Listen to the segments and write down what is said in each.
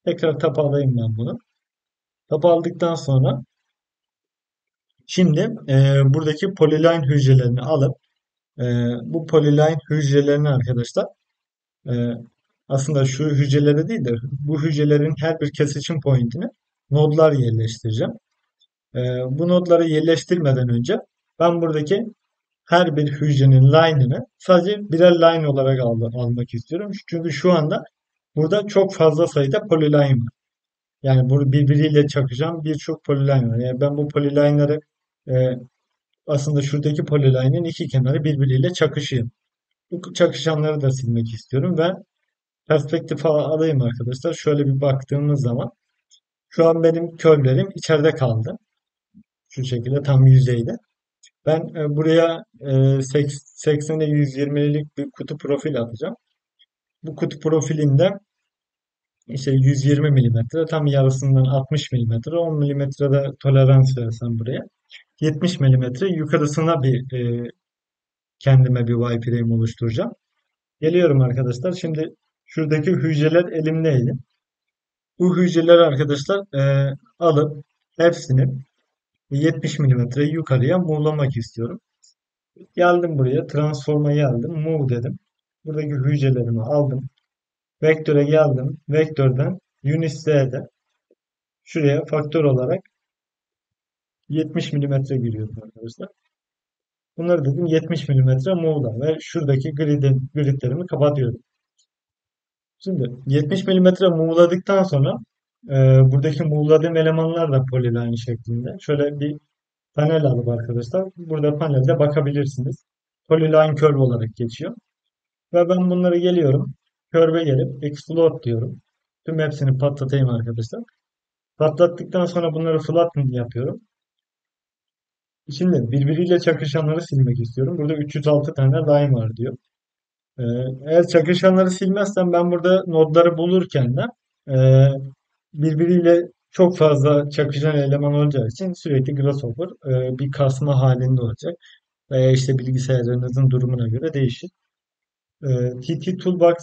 Tekrar tab alayım ben bunu. Tab aldıktan sonra şimdi buradaki polyline hücrelerini alıp e, bu polyline hücrelerini arkadaşlar e, aslında şu hücrelere değil de bu hücrelerin her bir kesişim pointine nodlar yerleştireceğim. E, Bu nodları yerleştirmeden önce ben buradaki her bir hücrenin line'ını sadece birer line olarak almak istiyorum. Çünkü şu anda burada çok fazla sayıda polyline var. Yani bu birbiriyle çakışan birçok polyline var. Yani ben bu polyline'ları e, aslında şuradaki polyline'in iki kenarı birbiriyle çakışıyor. Bu çakışanları da silmek istiyorum ve perspektif alayım arkadaşlar. Şöyle bir baktığımız zaman şu an benim curve'lerim içeride kaldı. Şu şekilde tam yüzeyde. Ben buraya 80'e 120'lik bir kutu profil atacağım. Bu kutu profilinde işte 120 milimetre, tam yarısından 60 milimetre, 10 milimetre de tolerans versem buraya. 70 milimetre yukarısına kendime bir wireframe oluşturacağım. Geliyorum arkadaşlar. Şimdi şuradaki hücreler elimdeydi. Bu hücreleri arkadaşlar alıp hepsini 70 milimetre yukarıya move'lamak istiyorum. Geldim buraya. Transform'a geldim. Move dedim. Buradaki hücrelerimi aldım. Vektöre geldim. Vektörden Unit Z'de şuraya faktör olarak 70 milimetre giriyorum arkadaşlar. Bunları dedim 70 milimetre move'la ve şuradaki gridlerimi kapatıyorum. Şimdi 70 milimetre muğladıktan sonra e, buradaki muğladığım elemanlar da polyline şeklinde. Şöyle bir panel alıp arkadaşlar burada panelde bakabilirsiniz. Polyline curve olarak geçiyor. Ve ben bunları geliyorum. Curve'e gelip explode diyorum. Tüm hepsini patlatayım arkadaşlar. Patlattıktan sonra bunları flatten yapıyorum. Şimdi birbiriyle çakışanları silmek istiyorum. Burada 306 tane line var diyor. Ee, Eğer çakışanları silmezsem ben burada nodları bulurken de e, birbiriyle çok fazla çakışan eleman olacağı için sürekli grasshopper bir kasma halinde olacak. Veya işte bilgisayarınızın durumuna göre değişir. TT Toolbox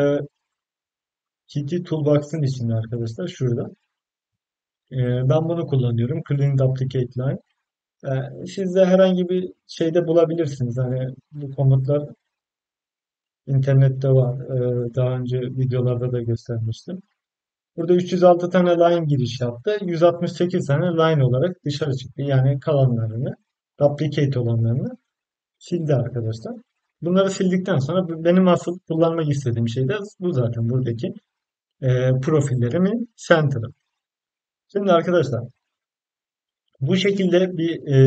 TT Toolbox'ın ismi arkadaşlar şurada. Ben bunu kullanıyorum. Clean Duplicate Line. Siz de herhangi bir şeyde bulabilirsiniz. Hani bu komutlar internette var. Daha önce videolarda da göstermiştim. Burada 306 tane line giriş yaptı. 168 tane line olarak dışarı çıktı. Yani kalanlarını, duplicate olanlarını sildi arkadaşlar. Bunları sildikten sonra benim asıl kullanmak istediğim şey de bu zaten buradaki profillerimin center'ı. Şimdi arkadaşlar bu şekilde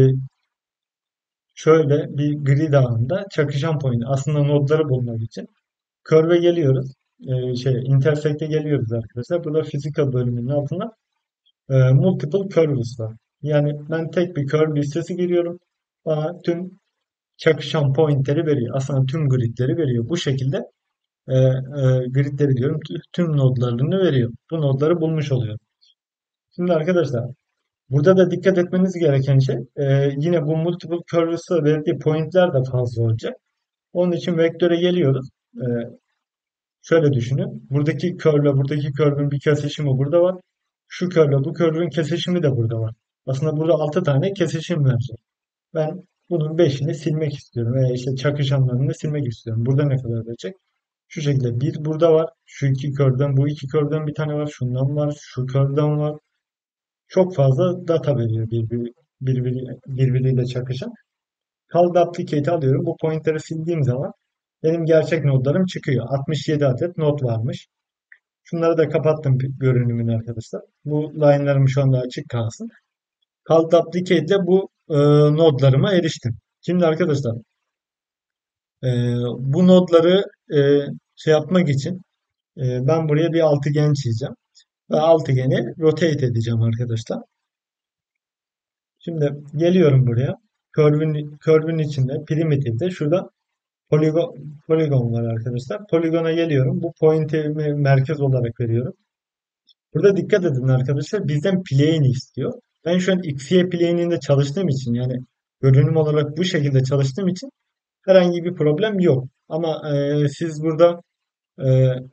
şöyle bir grid ağında çakışan point aslında nodları bulmak için curve'e geliyoruz. Intersect'e geliyoruz arkadaşlar. Burada physical bölümünün altında multiple curves var. Yani ben tek bir curve listesi giriyorum. Bana tüm çakışan pointleri veriyor. Aslında tüm gridleri veriyor. Bu şekilde gridleri diyorum. Tüm nodlarını veriyor. Bu nodları bulmuş oluyor. Şimdi arkadaşlar burada da dikkat etmeniz gereken şey yine bu multiple curves'a verdiği pointler de fazla olacak. Onun için vektöre geliyoruz. E, Şöyle düşünün. Buradaki curve'le buradaki curve'ün bir kesişimi burada var. Şu curve'le bu curve'ün kesişimi de burada var. Aslında burada 6 tane kesişim verecek. Ben bunun beşini silmek istiyorum. Veya işte çakışanlarını silmek istiyorum. Burada ne kadar verecek? Şu şekilde bir burada var. Şu iki curve'den, bu iki curve'den bir tane var. Şundan var. Şu curve'den var. Çok fazla data veriyor birbiriyle çakışan. Call duplicate alıyorum. Bu pointleri sildiğim zaman benim gerçek nodlarım çıkıyor. 67 adet nod varmış. Şunları da kapattım görünümünü arkadaşlar. Bu line'larım şu anda açık kalsın. Call duplicate ile bu nodlarıma eriştim. Şimdi arkadaşlar e, bu nodları yapmak için ben buraya bir altıgen çizeceğim. Ve altıgeni rotate edeceğim arkadaşlar. Şimdi geliyorum buraya. Curve'ün içinde primitive'de şurada poligon var arkadaşlar. Poligona geliyorum. Bu point'i merkez olarak veriyorum. Burada dikkat edin arkadaşlar. Bizden plane istiyor. Ben şu an XY plane'inde çalıştığım için yani görünüm olarak bu şekilde çalıştığım için herhangi bir problem yok. Ama siz burada e,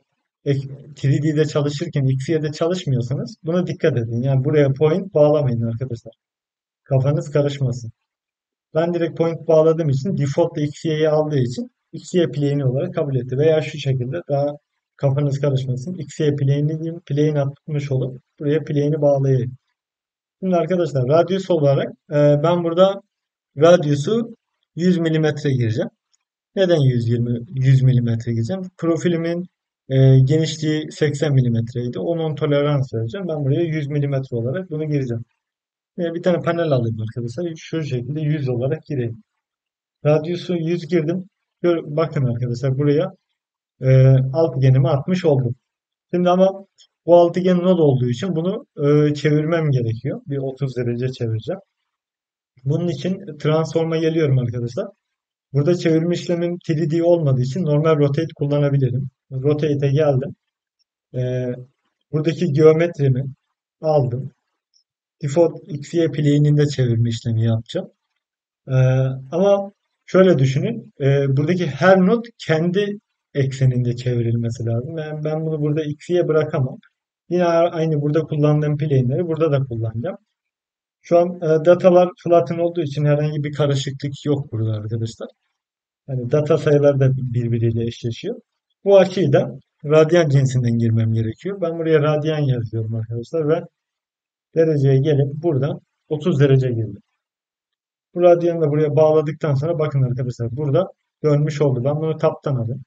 3D'de çalışırken XY'de çalışmıyorsanız buna dikkat edin. Yani buraya point bağlamayın arkadaşlar. Kafanız karışmasın. Ben direkt point bağladığım için default XY'yi aldığı için XY plane'i olarak kabul etti. Veya şu şekilde daha kafanız karışmasın. XY plane'i diyeyim, plane atmış olup buraya plane'i bağlayayım. Şimdi arkadaşlar radyüs olarak ben burada radyüsü 100 milimetre gireceğim. Neden 100 milimetre gireceğim? Profilimin genişliği 80 milimetreydi. Onun tolerans vereceğim. Ben buraya 100 milimetre olarak bunu gireceğim. Bir tane panel alayım arkadaşlar. Şu şekilde 100 olarak gireyim. Radyüsü 100 girdim. Bakın arkadaşlar buraya altıgenimi atmış oldum. Şimdi ama bu altıgen nod olduğu için bunu çevirmem gerekiyor. Bir 30 derece çevireceğim. Bunun için transform'a geliyorum arkadaşlar. Burada çevirme işlemim 3D olmadığı için normal rotate kullanabilirim. Rotate'e geldim. Ee, buradaki geometrimi aldım. Default XY plane'inde çevirme işlemi yapacağım. Ee, ama şöyle düşünün. Buradaki her node kendi ekseninde çevrilmesi lazım. Yani ben bunu burada XY bırakamam. Yine aynı burada kullandığım plane'leri burada da kullanacağım. Şu an datalar flatten olduğu için herhangi bir karışıklık yok burada arkadaşlar. Yani data sayıları da birbiriyle eşleşiyor. Bu açıyı da radyan cinsinden girmem gerekiyor. Ben buraya radyan yazıyorum arkadaşlar ve dereceye gelip buradan 30 derece girdim. Bu radyanı da buraya bağladıktan sonra bakın arkadaşlar burada dönmüş oldu. Ben bunu taptan alayım.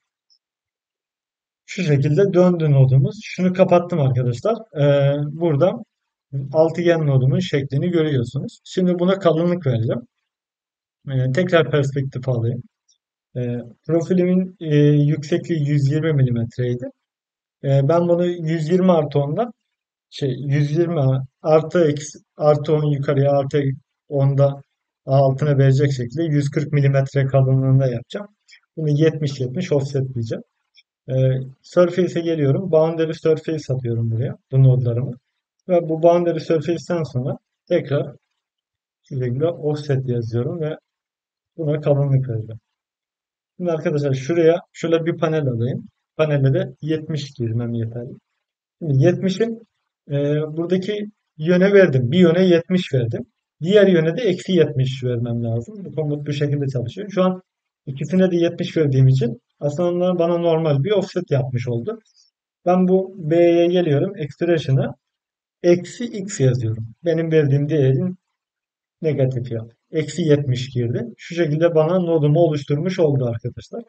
Şu şekilde döndü nodumuz. Şunu kapattım arkadaşlar. Burada altıgen nodumun şeklini görüyorsunuz. Şimdi buna kalınlık vereceğim. Tekrar perspektif alayım. Profilimin yüksekliği 120 milimetreydi. Ben bunu 120 artı 10'dan 120 artı eksi, artı 10 yukarıya artı 10'da altına verecek şekilde 140 milimetre kalınlığında yapacağım. Bunu 70-70 offsetleyeceğim. Surface'e geliyorum. Boundary surface atıyorum buraya. Bu nodlarımı. Ve bu boundary surface'ten sonra tekrar şu şekilde offset yazıyorum ve buna kalınlık vereceğim. Şimdi arkadaşlar şuraya şöyle bir panel alayım. Panele de 70 girmem yeterli. Şimdi 70'in buradaki yöne verdim. Bir yöne 70 verdim. Diğer yöne de eksi 70 vermem lazım. Bu komut bu şekilde çalışıyor. Şu an ikisine de 70 verdiğim için aslında onlar bana normal bir offset yapmış oldu. Ben bu B'ye geliyorum. Expression'a eksi x yazıyorum. Benim verdiğim değerin negatif ya. Eksi 70 girdi. Şu şekilde bana nodumu oluşturmuş oldu arkadaşlar.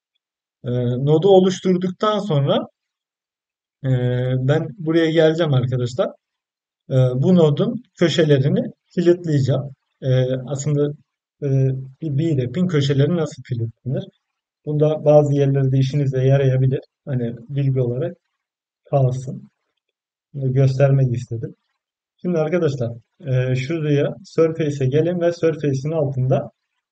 Nodu oluşturduktan sonra ben buraya geleceğim arkadaşlar. Bu nodun köşelerini kilitleyeceğim. Aslında e, bir app'in köşeleri nasıl kilitlenir? Bunda bazı yerlerde işinize yarayabilir. Hani bilgi olarak kalsın. Bunu göstermek istedim. Şimdi arkadaşlar şuraya Surface'e gelin ve Surface'in altında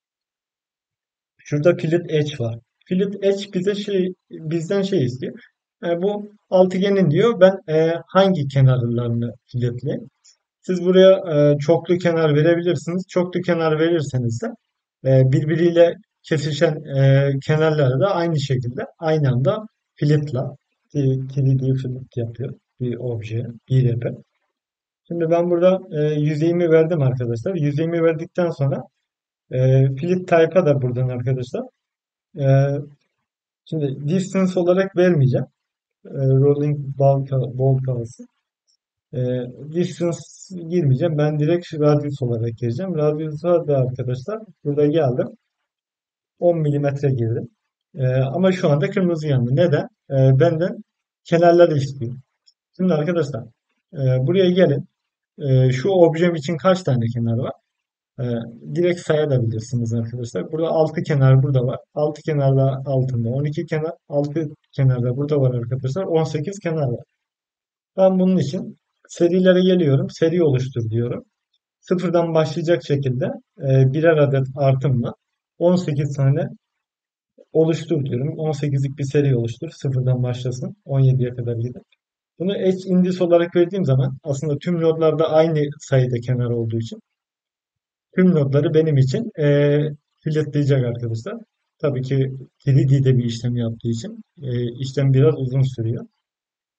şurada Fillet Edge var. Fillet Edge bizden şey istiyor. Bu altıgenin diyor ben hangi kenarlarını filetleyeyim? Siz buraya çoklu kenar verebilirsiniz. Çoklu kenar verirseniz de birbiriyle kesişen kenarları da aynı şekilde aynı anda filetle 3D filet yapıyor bir objeye, bir app'e. Şimdi ben burada yüzeyimi verdim arkadaşlar. Yüzeyimi verdikten sonra Flip type'a da buradan arkadaşlar. E, şimdi distance olarak vermeyeceğim. Rolling ball kavası. E, distance girmeyeceğim. Ben direkt radius olarak gireceğim. Radius'a da arkadaşlar burada geldim. 10 milimetre girdim. Ama şu anda kırmızı yandı. Neden? Benden kenarları istiyor. Şimdi arkadaşlar buraya gelin. Şu objem için kaç tane kenar var? Ee, direkt sayabilirsiniz arkadaşlar. Burada 6 kenar burada var. 6 kenar da altında. 12 kenar, 6 kenar da burada var arkadaşlar. 18 kenar var. Ben bunun için serilere geliyorum. Seri oluştur diyorum. Sıfırdan başlayacak şekilde birer adet artımla 18 tane oluştur diyorum. 18'lik bir seri oluştur. Sıfırdan başlasın. 17'ye kadar gider. Bunu edge index olarak verdiğim zaman aslında tüm nodlarda aynı sayıda kenar olduğu için tüm nodları benim için filetleyecek arkadaşlar. Tabii ki 3D'de bir işlem yaptığı için işlem biraz uzun sürüyor.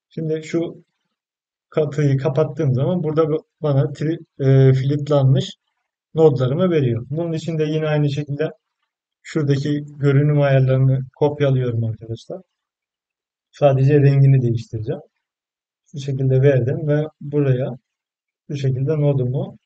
Şimdi şu katıyı kapattığım zaman burada bana filtlanmış nodlarımı veriyor. Bunun için de yine aynı şekilde şuradaki görünüm ayarlarını kopyalıyorum arkadaşlar. Sadece rengini değiştireceğim. Bu şekilde verdim ve buraya bu şekilde nodumu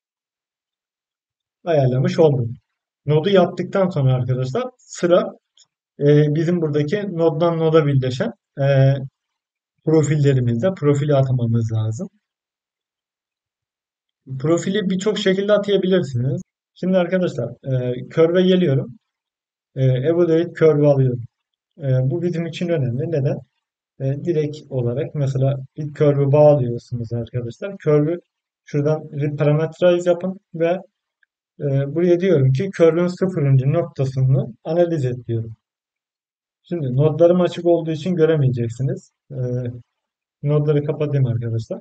ayarlamış oldum. Nodu yaptıktan sonra arkadaşlar sıra bizim buradaki noddan noda birleşen profillerimizde profili atamamız lazım. Profili birçok şekilde atayabilirsiniz. Şimdi arkadaşlar curve'e geliyorum. Evaluate curve alıyorum. Bu bizim için önemli. Neden? Direkt olarak mesela bir curve'ü bağlıyorsunuz arkadaşlar. Curve'ü şuradan parameterize yapın ve buraya diyorum ki curve'ün sıfırıncı noktasını analiz et diyorum. Şimdi nodlarım açık olduğu için göremeyeceksiniz. Nodları kapatayım arkadaşlar.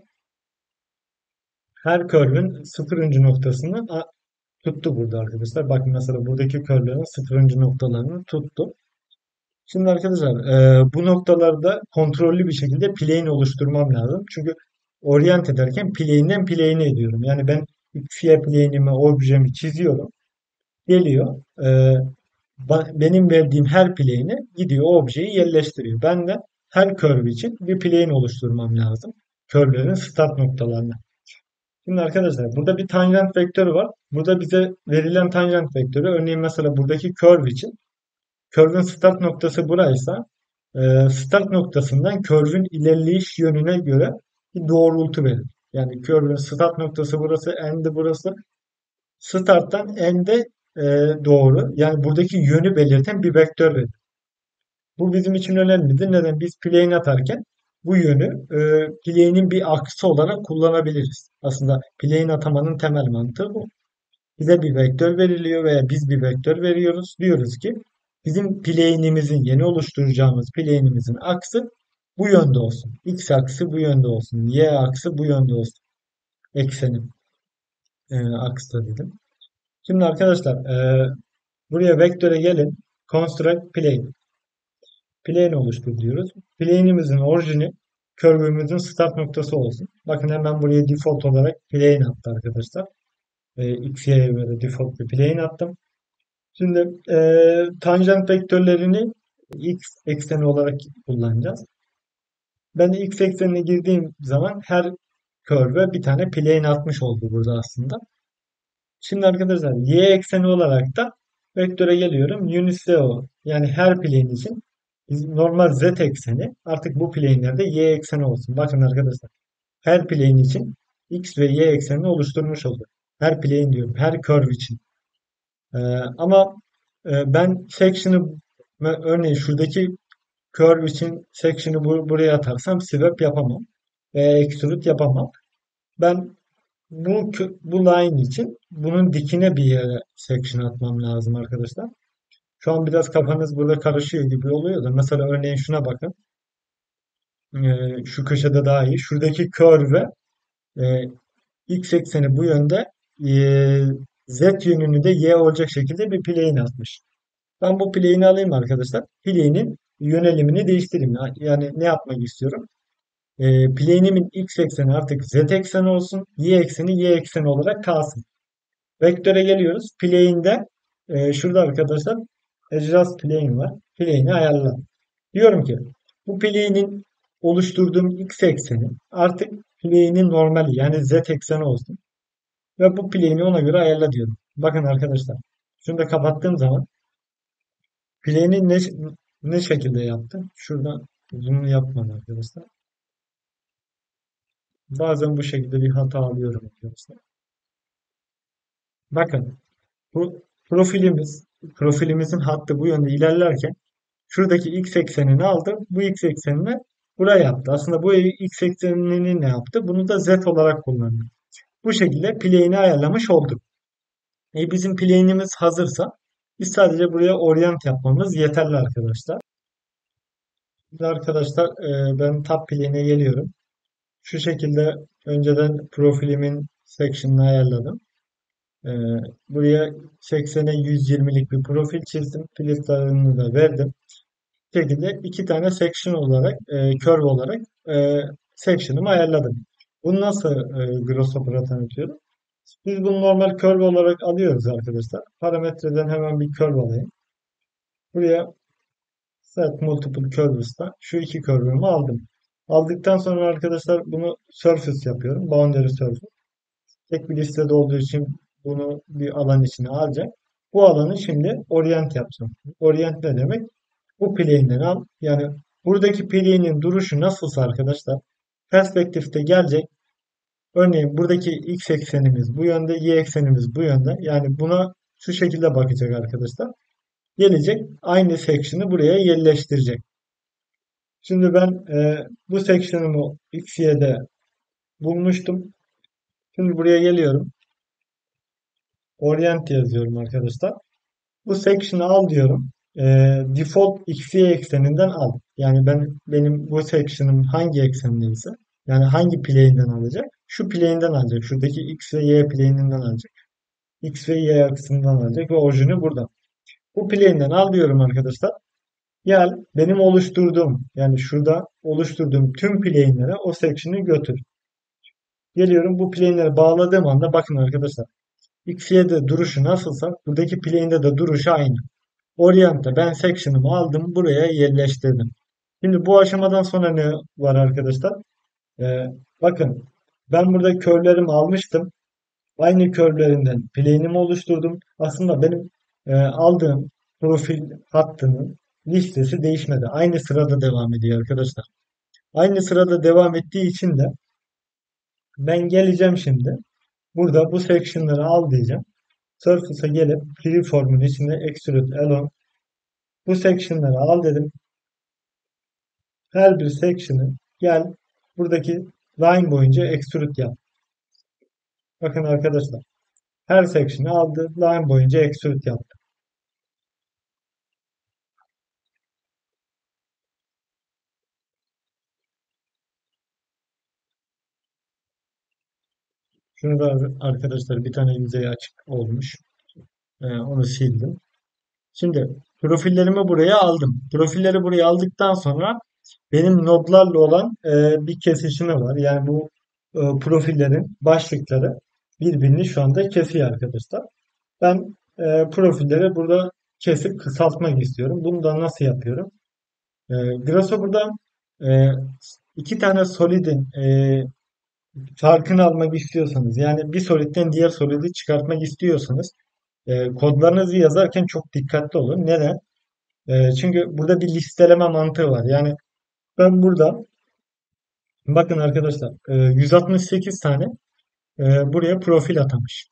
Her curve'ün sıfırıncı noktasını tuttu burada arkadaşlar. Bakın mesela buradaki curve'lerin sıfırıncı noktalarını tuttu. Şimdi arkadaşlar bu noktalarda kontrollü bir şekilde plane oluşturmam lazım. Çünkü orient ederken plane'den plane'e ediyorum. Yani ben XY plane'imi, objemi çiziyorum. Geliyor. Benim verdiğim her plane'e gidiyor o objeyi yerleştiriyor. Ben de her curve için bir plane oluşturmam lazım. Curve'lerin start noktalarını. Şimdi arkadaşlar burada bir tanjant vektörü var. Burada bize verilen tanjant vektörü örneğin mesela buradaki curve için curve'ün start noktası buraysa start noktasından curve'ün ilerleyiş yönüne göre bir doğrultu verir. Yani curve'ün start noktası burası, end'i burası. Starttan end'e doğru yani buradaki yönü belirten bir vektör verir. Bu bizim için önemlidir. Neden? Biz plane atarken bu yönü plane'in bir aksı olarak kullanabiliriz. Aslında plane atamanın temel mantığı bu. Bize bir vektör veriliyor veya biz bir vektör veriyoruz. Diyoruz ki bizim plane'imizin yeni oluşturacağımız plane'imizin aksı bu yönde olsun. X aksı bu yönde olsun. Y aksı bu yönde olsun. Eksenin aksı da dedim. Şimdi arkadaşlar buraya vektöre gelin. Construct plane. Plane oluştur diyoruz. Plane'imizin orijini curve'ümüzün start noktası olsun. Bakın hemen buraya default olarak plane attı arkadaşlar. X, Y'ye göre default bir plane attım. Şimdi tanjant vektörlerini x ekseni olarak kullanacağız. Ben x eksenine girdiğim zaman her curve'e bir tane plane atmış oldu burada aslında. Şimdi arkadaşlar y ekseni olarak da vektöre geliyorum. Uniseo yani her plane için normal z ekseni artık bu plane'lerde y ekseni olsun. Bakın arkadaşlar her plane için x ve y eksenini oluşturmuş olduk. Her plane diyorum. Her curve için. Ee, ama ben section'ı örneğin şuradaki curve için section'ı buraya atarsam swap yapamam. Extrude yapamam. Ben bu line için bunun dikine bir yere section atmam lazım arkadaşlar. Şu an biraz kafanız burada karışıyor gibi oluyor da mesela örneğin şuna bakın. Şu köşede daha iyi. Şuradaki curve e, x ekseni bu yönde e, z yönünü de y olacak şekilde bir plane atmış. Ben bu plane'i alayım arkadaşlar. Plane'in yönelimini değiştireyim. Yani ne yapmak istiyorum? Plane'imin x ekseni artık z ekseni olsun. Y ekseni y ekseni olarak kalsın. Vektöre geliyoruz. Plane'de şurada arkadaşlar adjust plane var. Plane'i ayarla. Diyorum ki bu plane'in oluşturduğum x ekseni artık plane'in normali yani z ekseni olsun. Ve bu plane'i ona göre ayarla diyorum. Bakın arkadaşlar. Şunu da kapattığım zaman Play'ini ne şekilde yaptım? Şuradan zoom yapmadan arkadaşlar. Bazen bu şekilde bir hata alıyorum arkadaşlar. Bakın bu profilimizin hattı bu yönde ilerlerken şuradaki x eksenini aldı. Bu x eksenini buraya yaptı. Aslında bu x eksenini ne yaptı? Bunu da z olarak kullandı. Bu şekilde plane'i ayarlamış olduk. Bizim plane'imiz hazırsa biz sadece buraya orient yapmamız yeterli arkadaşlar. Şimdi arkadaşlar ben tab plane'e geliyorum. Şu şekilde önceden profilimin section'ını ayarladım. Ee, buraya 80'e 120'lik bir profil çizdim. Filtre'larını da verdim. Bu şekilde iki tane section olarak, curve olarak section'ımı ayarladım. Bunu nasıl Grasshopper'a tanıtıyorum? Biz bunu normal curve olarak alıyoruz arkadaşlar. Parametreden hemen bir curve alayım. Buraya set multiple curves'ta şu iki curve'ımı aldım. Aldıktan sonra arkadaşlar bunu surface yapıyorum. Boundary surface. Tek bir listede olduğu için bunu bir alan içine alacak. Bu alanı şimdi orient yapacağım. Orient ne demek? Bu plane'den al. Yani buradaki plane'in duruşu nasılsa arkadaşlar perspektifte gelecek. Örneğin buradaki x eksenimiz bu yönde, y eksenimiz bu yönde. Yani buna şu şekilde bakacak arkadaşlar. Gelecek aynı section'ı buraya yerleştirecek. Şimdi ben bu section'ımı x, y'de bulmuştum. Şimdi buraya geliyorum. Orient yazıyorum arkadaşlar. Bu section'ı al diyorum. Default XY ekseninden al. Yani benim bu section'ım hangi eksendeyse yani hangi plane'den alacak? Şu plane'den alacak. Şuradaki X ve Y plane'inden alacak. X ve Y aksından alacak ve orijini burada. Bu plane'den al diyorum arkadaşlar. Gel benim oluşturduğum yani şurada oluşturduğum tüm plane'lere o section'ı götür. Geliyorum bu plane'lere bağladığım anda bakın arkadaşlar. X, Y'de duruşu nasılsa buradaki plane'de de duruşu aynı. Orient'te ben section'ımı aldım buraya yerleştirdim. Şimdi bu aşamadan sonra ne var arkadaşlar? Ee, bakın ben burada curve'lerimi almıştım. Aynı curve'lerinden plane'imi oluşturdum. Aslında benim aldığım profil hattının listesi değişmedi. Aynı sırada devam ediyor arkadaşlar. Aynı sırada devam ettiği için de ben geleceğim şimdi. Burada bu section'ları al diyeceğim. Surface'a gelip freeform'un içinde extrude along bu section'ları al dedim. Her bir section'ı gel buradaki line boyunca extrude yap. Bakın arkadaşlar. Her section'ı aldı. Line boyunca extrude yaptı. Şunu da arkadaşlar bir tane yüzey açık olmuş. Onu sildim. Şimdi profillerimi buraya aldım. Profilleri buraya aldıktan sonra benim nodlarla olan bir kesişimi var. Yani bu profillerin başlıkları birbirini şu anda kesiyor arkadaşlar. Ben profilleri burada kesip kısaltmak istiyorum. Bunu da nasıl yapıyorum? Grasshopper'da e, iki tane solidin farkını almak istiyorsanız yani bir solidden diğer solidi çıkartmak istiyorsanız kodlarınızı yazarken çok dikkatli olun. Neden? Çünkü burada bir listeleme mantığı var. Yani ben burada bakın arkadaşlar 168 tane buraya profil atamış.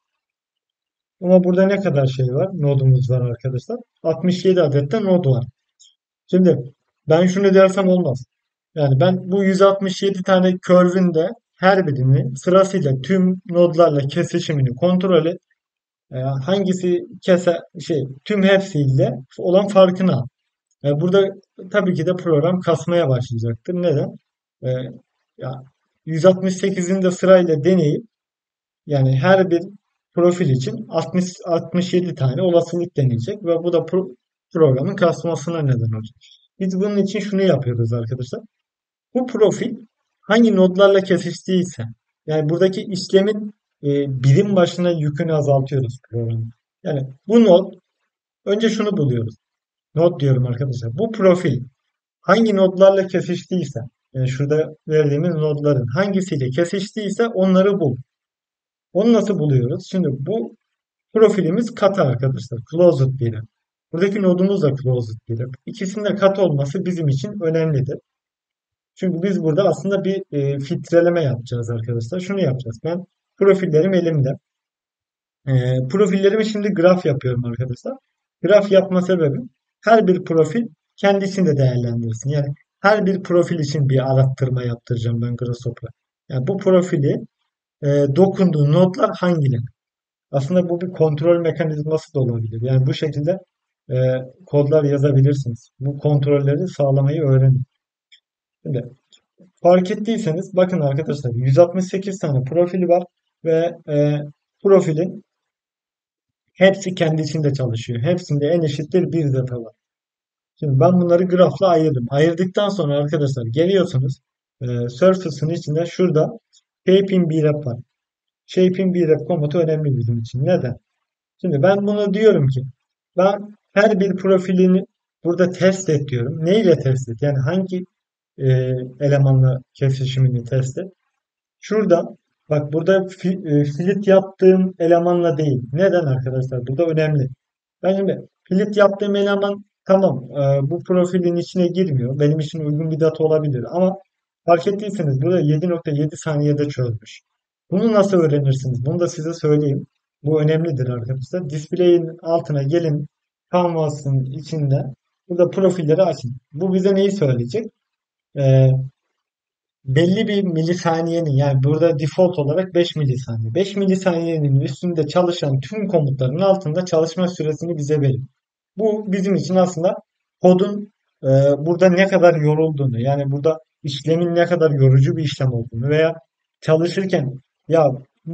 Ama burada ne kadar şey var? Nodumuz var arkadaşlar. 67 adet de nod var. Şimdi ben şunu dersem olmaz. Yani ben bu 167 tane curve'ün de her birini sırasıyla tüm nodlarla kesişimini kontrol et. Hangisi tüm hepsiyle olan farkını al. Burada tabii ki de program kasmaya başlayacaktır. Neden? E, ya 168'in de sırayla deneyip yani her bir profil için 67 tane olasılık deneyecek ve bu da programın kasmasına neden olacak. Biz bunun için şunu yapıyoruz arkadaşlar. Bu profil hangi nodlarla kesiştiyse yani buradaki işlemin birim başına yükünü azaltıyoruz programın. Yani bu nod önce şunu buluyoruz. Nod diyorum arkadaşlar. Bu profil hangi nodlarla kesiştiyse yani şurada verdiğimiz nodların hangisiyle kesiştiyse onları bul. Onu nasıl buluyoruz? Şimdi bu profilimiz katı arkadaşlar. Closed birim. Buradaki nodumuz da closed birim. İkisinin de katı olması bizim için önemlidir. Çünkü biz burada aslında bir filtreleme yapacağız arkadaşlar. Şunu yapacağız. Ben profillerim elimde. Profillerimi şimdi graf yapıyorum arkadaşlar. Graf yapma sebebim her bir profil kendisini de değerlendirsin. Yani her bir profil için bir arattırma yaptıracağım ben Grasshopper'a. Yani bu profili dokunduğu nodlar hangileri? Aslında bu bir kontrol mekanizması da olabilir. Yani bu şekilde e, kodlar yazabilirsiniz. Bu kontrolleri sağlamayı öğrenin. Şimdi fark ettiyseniz bakın arkadaşlar 168 tane profili var ve profilin hepsi kendi içinde çalışıyor. Hepsinde en eşittir bir data var. Şimdi ben bunları grafla ayırdım. Ayırdıktan sonra arkadaşlar geliyorsunuz. Surface'ın içinde şurada shaping brep var. Shaping brep komutu önemli bizim için. Neden? Şimdi ben bunu diyorum ki ben her bir profilini burada test et diyorum. Ne ile test et? Yani hangi e, elemanla kesişimini test et? Şurada bak burada filit yaptığım elemanla değil. Neden arkadaşlar? Burada önemli. Ben şimdi filit yaptığım eleman tamam bu profilin içine girmiyor. Benim için uygun bir data olabilir ama fark ettiyseniz burada 7,7 saniyede çözmüş. Bunu nasıl öğrenirsiniz? Bunu da size söyleyeyim. Bu önemlidir arkadaşlar. Display'in altına gelin. Canvas'ın içinde burada profilleri açın. Bu bize neyi söyleyecek? E, belli bir milisaniyenin yani burada default olarak 5 milisaniye. 5 milisaniyenin üstünde çalışan tüm komutların altında çalışma süresini bize verir. Bu bizim için aslında kodun e, burada ne kadar yorulduğunu yani burada işlemin ne kadar yorucu bir işlem olduğunu veya çalışırken ya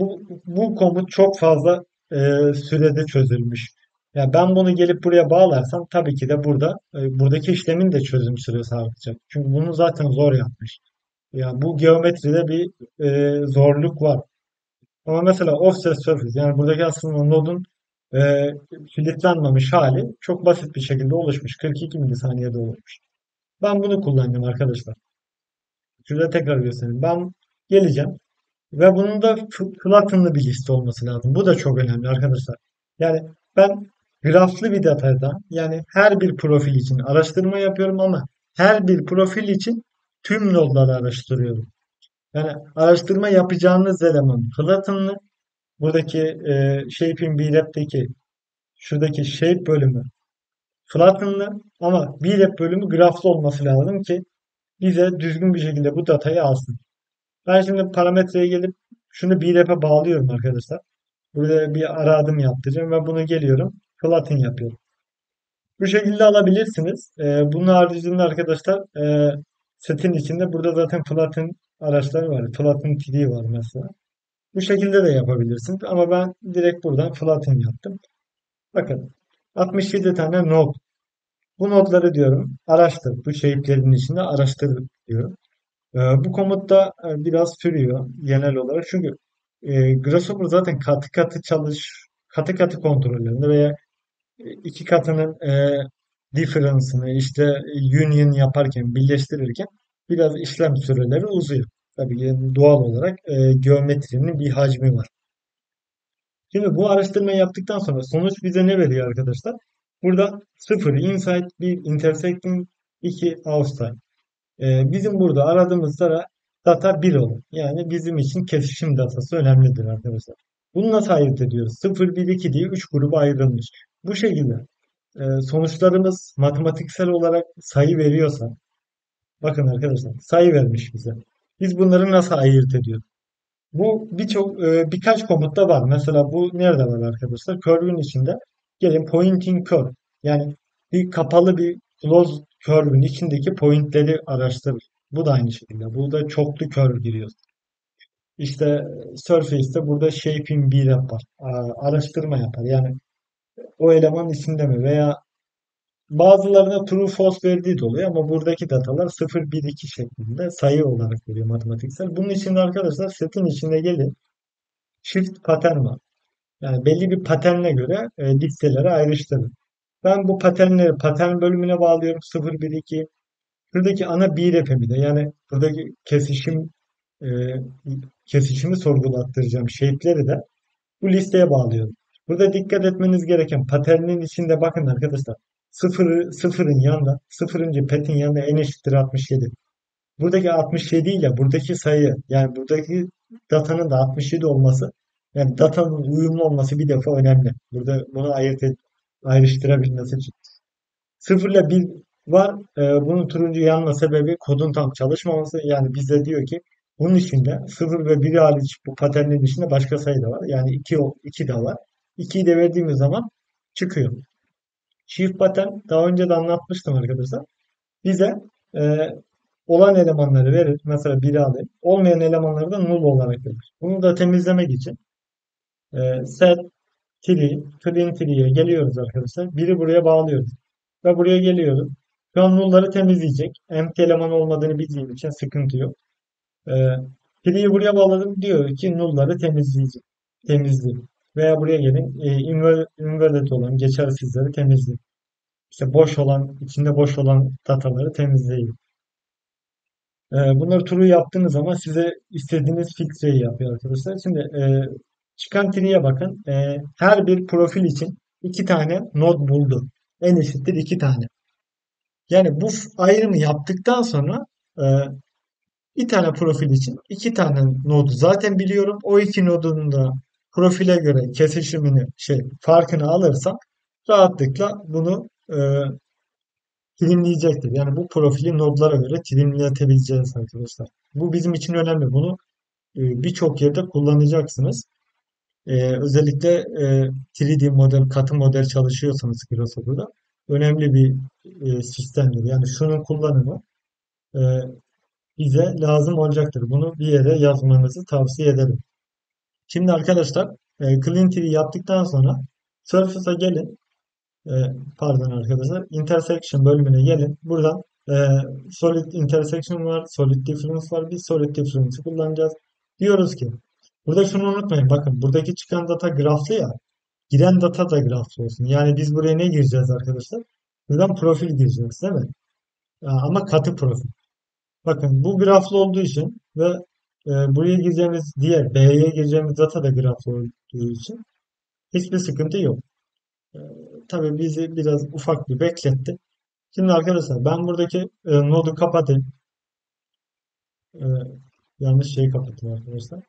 bu komut çok fazla sürede çözülmüş. Ya ben bunu gelip buraya bağlarsam tabii ki de burada buradaki işlemin de çözüm süresi artacak. Çünkü bunu zaten zor yapmış. Ya bu geometride bir zorluk var. Ama mesela offset surface yani buradaki aslında nodun e, kilitlenmemiş hali çok basit bir şekilde oluşmuş. 42 milisaniyede olmuş. Ben bunu kullanacağım arkadaşlar. Şurada tekrar göstereyim. Ben geleceğim ve bunun da flattened bir liste olması lazım. Bu da çok önemli arkadaşlar. Yani ben graflı bir datada yani her bir profil için araştırma yapıyorum ama her bir profil için tüm nodları araştırıyorum. Yani araştırma yapacağınız eleman Flatten'lı. Buradaki Shape'in BREP'teki şuradaki shape bölümü Flatten'lı ama BREP bölümü graflı olması lazım ki bize düzgün bir şekilde bu datayı alsın. Ben şimdi parametreye gelip şunu BREP'e bağlıyorum arkadaşlar. Burada bir ara adım yaptıracağım ve bunu geliyorum. Flatten yapıyorum. Bu şekilde alabilirsiniz. Bunun haricinde arkadaşlar setin içinde burada zaten Flatten araçları var. Flatten 3D var mesela. Bu şekilde de yapabilirsin. Ama ben direkt buradan flatten yaptım. Bakın 67 tane node. Bu nodları diyorum araştır. Bu shape'lerin içinde araştır diyorum. Bu komut da biraz sürüyor genel olarak. Çünkü Grasshopper zaten katı katı kontrollerinde veya iki katının difference'ını işte union yaparken birleştirirken biraz işlem süreleri uzuyor. Tabii ki doğal olarak geometrinin bir hacmi var. Şimdi bu araştırmayı yaptıktan sonra sonuç bize ne veriyor arkadaşlar? Burada 0 inside, 1 intersecting, 2 outside. Bizim burada aradığımız data 1 olur. Yani bizim için kesişim datası önemlidir arkadaşlar. Bunu nasıl ayırt ediyoruz? 0, 1, 2 diye 3 gruba ayrılmış. Bu şekilde sonuçlarımız matematiksel olarak sayı veriyorsa, bakın arkadaşlar sayı vermiş bize. Biz bunları nasıl ayırt ediyoruz? Bu birkaç komutta var. Mesela bu nerede var arkadaşlar? Curve'ün içinde gelin pointing curve. Yani bir kapalı bir closed curve'ün içindeki pointleri araştırır. Bu da aynı şekilde. Burada çoklu curve giriyor. İşte Surface'te burada shaping bir yapar. Araştırma yapar. Yani o eleman içinde mi veya bazılarına true false verdiği de oluyor ama buradaki datalar 0, 1, 2 şeklinde sayı olarak veriyor matematiksel. Bunun içinde arkadaşlar setin içinde gelin shift pattern var. Yani belli bir paterne göre listelere ayrıştırın. Ben bu paternleri patern bölümüne bağlıyorum. 0, 1, 2. Şuradaki ana bir repemi de yani buradaki e, kesişimi sorgulattıracağım shape'leri de bu listeye bağlıyorum. Burada dikkat etmeniz gereken paternin içinde bakın arkadaşlar. Sıfırın yanında, sıfırıncı petin yanında n eşittir 67. Buradaki 67 ile buradaki sayı yani buradaki datanın da 67 olması yani datanın uyumlu olması bir defa önemli. Burada bunu ayrıştırabilmesi için. 0 ile 1 var. Bunun turuncu yanma sebebi kodun tam çalışmaması. Yani bize diyor ki bunun içinde 0 ve 1 hariç bu paternin içinde başka sayı da var. Yani 2 de var. 2'yi de verdiğimiz zaman çıkıyor. Shift patern daha önce de anlatmıştım arkadaşlar. Bize e, olan elemanları verir. Mesela 1'i alayım. Olmayan elemanları da null olarak verir. Bunu da temizlemek için set clean tree'ye geliyoruz arkadaşlar. Biri buraya bağlıyoruz. Ve buraya geliyoruz. Şu an null'ları temizleyecek. Empty eleman olmadığını bildiğim için sıkıntı yok. E, Tree'yi buraya bağladım. Diyor ki null'ları temizleyin. Veya buraya gelin. Invalid olan geçersizleri temizleyin. İşte içinde boş olan dataları temizleyin. Bunları true yaptığınız zaman size istediğiniz filtreyi yapıyor arkadaşlar. Şimdi çıkan tree'ye bakın. Her bir profil için iki tane node buldu. En eşittir iki tane. Yani bu ayrımı yaptıktan sonra e, bir tane profil için iki tane nodu zaten biliyorum. O iki nodun da profile göre kesişimini farkını alırsam rahatlıkla bunu trimleyecektir. Yani bu profili nodlara göre trimleyebileceğiz arkadaşlar. Bu bizim için önemli. Bunu birçok yerde kullanacaksınız. Özellikle 3D model, katı model çalışıyorsanız Grasshopper'da önemli bir sistemdir. Yani şunun kullanımı e, bize lazım olacaktır. Bunu bir yere yazmanızı tavsiye ederim. Şimdi arkadaşlar Clean Tree yaptıktan sonra Surface'a gelin. E, Pardon arkadaşlar. Intersection bölümüne gelin. Buradan e, Solid Intersection var. Solid Difference var. Biz Solid Difference'ı kullanacağız. Diyoruz ki burada şunu unutmayın. Bakın buradaki çıkan data graflı ya. Giren data da graflı olsun. Yani biz buraya ne gireceğiz arkadaşlar? Buradan profil gireceğiz değil mi? Ama katı profil. Bakın bu graflı olduğu için ve buraya gireceğimiz B'ye gireceğimiz data da graflı olduğu için hiçbir sıkıntı yok. E, tabii bizi biraz ufak bir bekletti. Şimdi arkadaşlar ben buradaki nodu kapatayım. E, Yanlış şeyi kapattım arkadaşlar.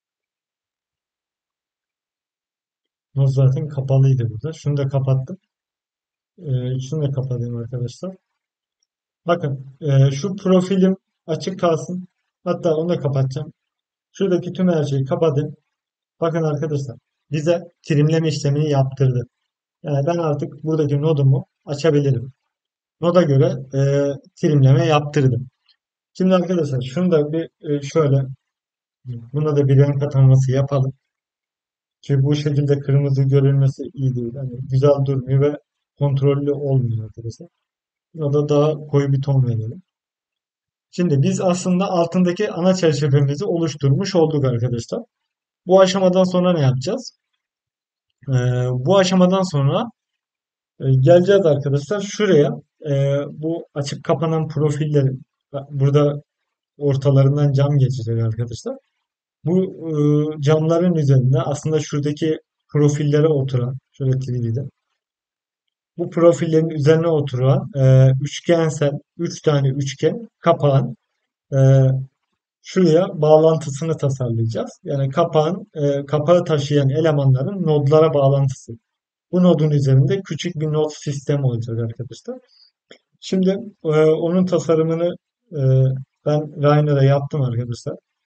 Nod zaten kapalıydı burada. Şunu da kapattım. Şunu da kapatayım arkadaşlar. Bakın şu profilim açık kalsın. Hatta onu da kapatacağım. Şuradaki tüm her şeyi kapatın. Bakın arkadaşlar bize trimleme işlemini yaptırdı. Yani ben artık buradaki nodumu açabilirim. Noda göre trimleme yaptırdım. Şimdi arkadaşlar şunu da bir şöyle buna da bir renk ataması yapalım. Ki bu şekilde kırmızı görünmesi iyi değil. Hani güzel durmuyor ve kontrollü olmuyor arkadaşlar. Buna da daha koyu bir ton verelim. Şimdi biz aslında altındaki ana çerçevemizi oluşturmuş olduk arkadaşlar. Bu aşamadan sonra ne yapacağız? Bu aşamadan sonra geleceğiz arkadaşlar şuraya. Bu açıp kapanan profilleri burada ortalarından cam geçecek arkadaşlar. Bu camların üzerinde aslında şuradaki profillere oturan şöyle 3D'de bu profillerin üzerine oturan üçgensel 3 tane üçgen kapağın e, şuraya bağlantısını tasarlayacağız. Yani kapağı taşıyan elemanların nodlara bağlantısı. Bu nodun üzerinde küçük bir nod sistemi olacak arkadaşlar. Şimdi onun tasarımını e, ben Rhine'da yaptım arkadaşlar.